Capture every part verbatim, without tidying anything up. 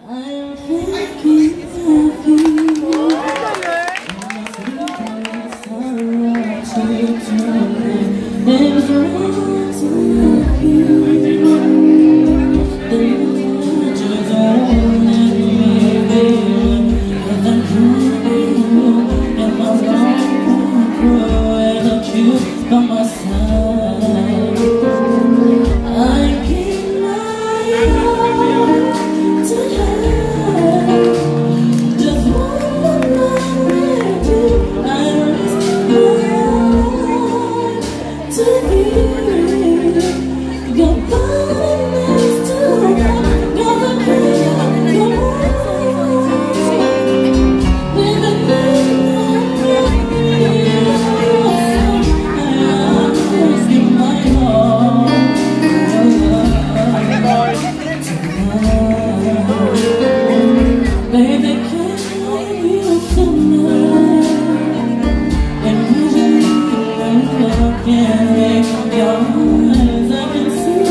I'm thinking of you. There's one to love you. The words don't let me be. Cause I'm true. And my life won't grow without you by my side. I give my heart to her. Just one more with you. I risk my life to be. Your body next to mine. Cause I can't go on with a thing like you. I risk my heart. Baby, can I be with tonight? And when you look in your eyes, I can see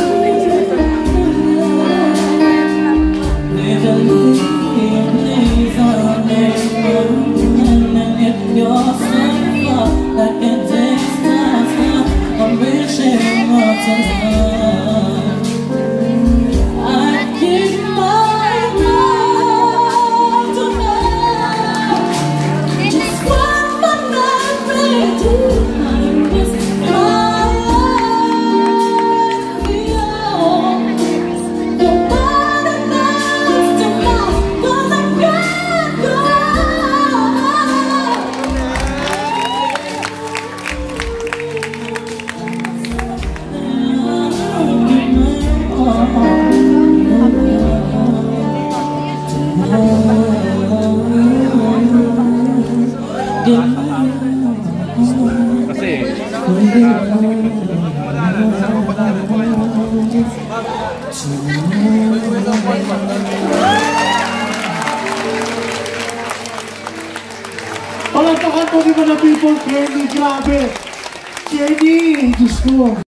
baby, please on me. And if you're so far, like a distance, I'm reaching out tonight. I give my love to her. Just one more night with you. I risk my life for you. Nobody knows tonight, 'cause I can't go Kasi palagpakan po di ba na people, Kenny, grabe. Kenny, Diyos ko.